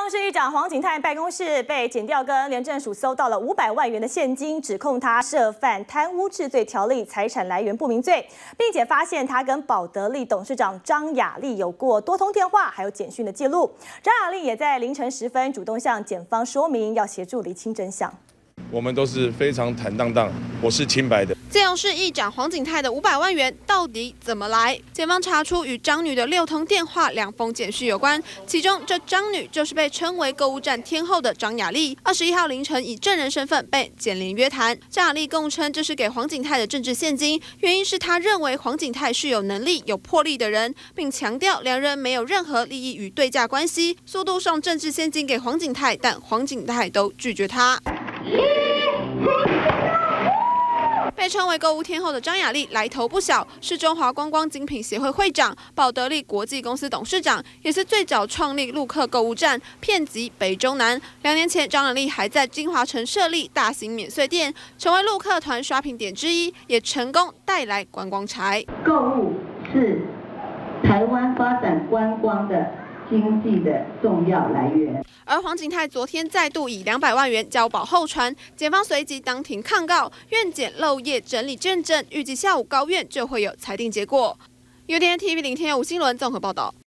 市议长黄景泰办公室被检调跟廉政署搜到了500万元的现金，指控他涉犯贪污治罪条例财产来源不明罪，并且发现他跟宝得利董事长张雅丽有过多通电话还有简讯的记录。张雅丽也在凌晨时分主动向检方说明，要协助厘清真相。 我们都是非常坦荡荡，我是清白的。 基隆市议长黄景泰的500万元到底怎么来？检方查出与张女的6通电话、2封简讯有关，其中这张女就是被称为购物站天后的张雅丽。21号凌晨以证人身份被检联约谈，张雅丽供称这是给黄景泰的政治现金，原因是她认为黄景泰是有能力、有魄力的人，并强调两人没有任何利益与对价关系，速度上政治现金给黄景泰，但黄景泰都拒绝他。 被称为购物天后的张雅丽来头不小，是中华观光精品协会会长、宝得利国际公司董事长，也是最早创立陆客购物站，遍及北中南。2年前，张雅丽还在金华城设立大型免税店，成为陆客团刷屏点之一，也成功带来观光财。 购物是台湾发展观光的 经济的重要来源。 而黄景泰昨天再度以200万元交保候传，检方随即当庭抗告，院检漏夜整理证证，预计下午高院就会有裁定结果。UDN TV 林天佑、吴新伦综合报道。